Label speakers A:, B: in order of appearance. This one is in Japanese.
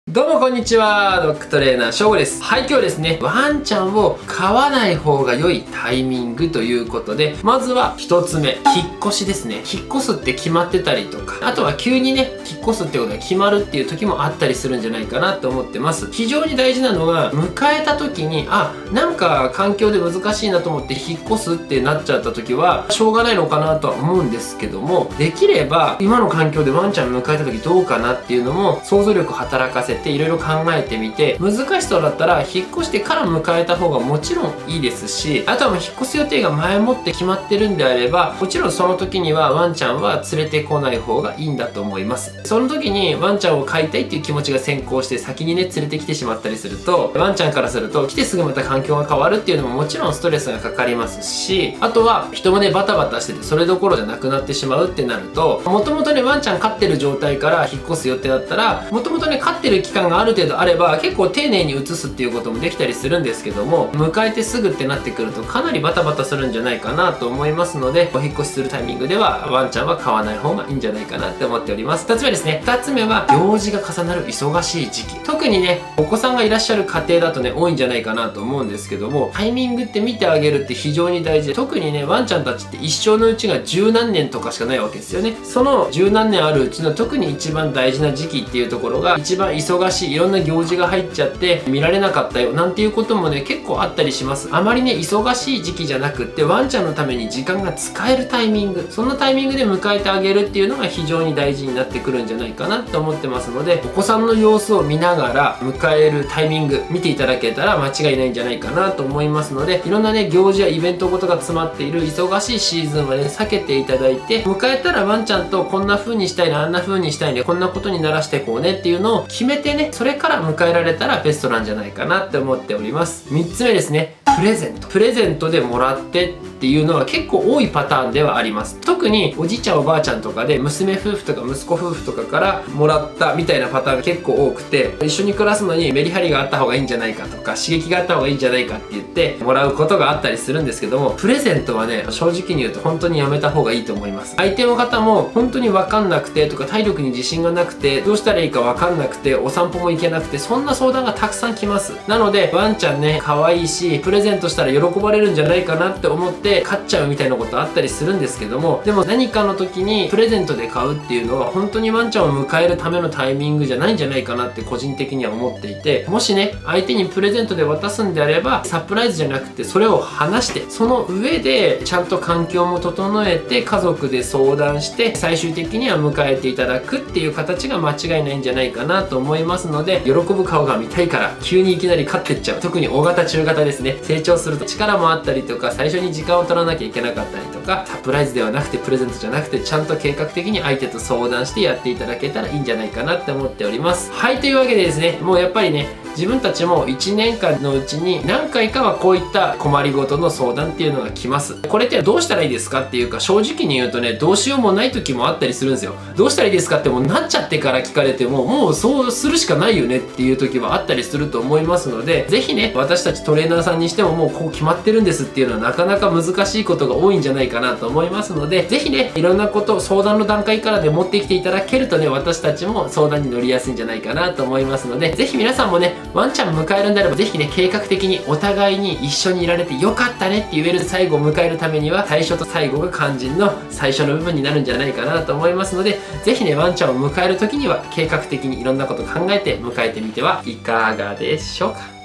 A: どうもこんにちは、ドッグトレーナーしょうごです。はい、今日はですね、ワンちゃんを飼わない方が良いタイミングということで、まずは一つ目、引っ越しですね。引っ越すって決まってたりとか、あとは急にね、引っ越すってことが決まるっていう時もあったりするんじゃないかなと思ってます。非常に大事なのは、迎えた時に、なんか環境で難しいなと思って引っ越すってなっちゃった時は、しょうがないのかなとは思うんですけども、できれば、今の環境でワンちゃん迎えた時どうかなっていうのも、想像力働かせていろいろ考えてみて、難しそうだったら引っ越してから迎えた方がもちろんいいですし、あとはもう引っ越す予定が前もって決まってるんであれば、もちろんその時にはワンちゃんは連れてこない方がいいんだと思います。その時にワンちゃんを飼いたいっていう気持ちが先行して先にね連れてきてしまったりすると、ワンちゃんからすると来てすぐまた環境が変わるっていうのももちろんストレスがかかりますし、あとは人もねバタバタしててそれどころじゃなくなってしまうってなると、もともとねワンちゃん飼ってる状態から引っ越す予定だったら、もともとね飼ってる期間がある程度あれば結構丁寧に移すっていうこともできたりするんですけども、迎えてすぐってなってくるとかなりバタバタするんじゃないかなと思いますので、お引っ越しするタイミングではワンちゃんは飼わない方がいいんじゃないかなって思っております。2つ目ですね。2つ目は行事が重なる忙しい時期、特にねお子さんがいらっしゃる家庭だとね多いんじゃないかなと思うんですけども、タイミングって見てあげるって非常に大事で、特にねワンちゃんたちって一生のうちが十何年とかしかないわけですよね。その十何年あるうちの特に一番大事な時期っていうところが一番忙しい、いろんな行事が入っちゃって見られなかったよなんていうこともね結構あったりします。あまりね忙しい時期じゃなくってワンちゃんのために時間が使えるタイミング、そんなタイミングで迎えてあげるっていうのが非常に大事になってくるんじゃないかなと思ってますので、お子さんの様子を見ながら迎えるタイミング見ていただけたら間違いないんじゃないかなと思いますので、いろんなね行事やイベントごとが詰まっている忙しいシーズンはね避けていただいて、迎えたらワンちゃんとこんな風にしたいね、あんな風にしたいね、こんなことにならしてこうねっていうのを決めてね、それから迎えられたらベストなんじゃないかなって思っております。3つ目ですね、プレゼント。プレゼントでもらってっていうのは結構多いパターンではあります。特におじいちゃんおばあちゃんとかで娘夫婦とか息子夫婦とかからもらったみたいなパターンが結構多くて、一緒に暮らすのにメリハリがあった方がいいんじゃないかとか刺激があった方がいいんじゃないかって言ってもらうことがあったりするんですけども、プレゼントはね正直に言うと本当にやめた方がいいと思います。相手の方も本当に分かんなくてとか体力に自信がなくてどうしたらいいか分かんなくてお散歩も行けなくて、そんな相談がたくさん来ます。なのでワンちゃんね可愛いしプレゼントしたら喜ばれるんじゃないかなって思って買っちゃうみたいなことあったりするんですけども、でも何かの時にプレゼントで買うっていうのは本当にワンちゃんを迎えるためのタイミングじゃないんじゃないかなって個人的には思っていて、もしね相手にプレゼントで渡すんであればサプライズじゃなくてそれを話して、その上でちゃんと環境も整えて家族で相談して最終的には迎えていただくっていう形が間違いないんじゃないかなと思いますので、喜ぶ顔が見たいから急にいきなり飼ってっちゃう、特に大型中型ですね、成長すると力もあったりとか最初に時間を取らなきゃいけなかったりとか、サプライズではなくてプレゼントじゃなくてちゃんと計画的に相手と相談してやっていただけたらいいんじゃないかなって思っております。はい、というわけでですね、もうやっぱりね自分たちも1年間のうちに何回かはこういった困りごとの相談っていうのが来ます。これってどうしたらいいですかっていうか、正直に言うとねどうしようもない時もあったりするんですよ。どうしたらいいですかってもうなっちゃってから聞かれてももうそうするしかないよねっていう時はあったりすると思いますので、是非ね私たちトレーナーさんにしてももうこう決まってるんですっていうのはなかなか難しいことが多いんじゃないかなと思いますので、是非ねいろんなこと相談の段階からで持ってきていただけるとね私たちも相談に乗りやすいんじゃないかなと思いますので、是非皆さんもねワンちゃん迎えるんであれば是非ね計画的にお互いに一緒にいられてよかったねって言える最後を迎えるためには最初と最後が肝心の最初の部分になるんじゃないかなと思いますので、是非ねワンちゃんを迎える時には計画的にいろんなこと考えて迎えてみてはいかがでしょうか。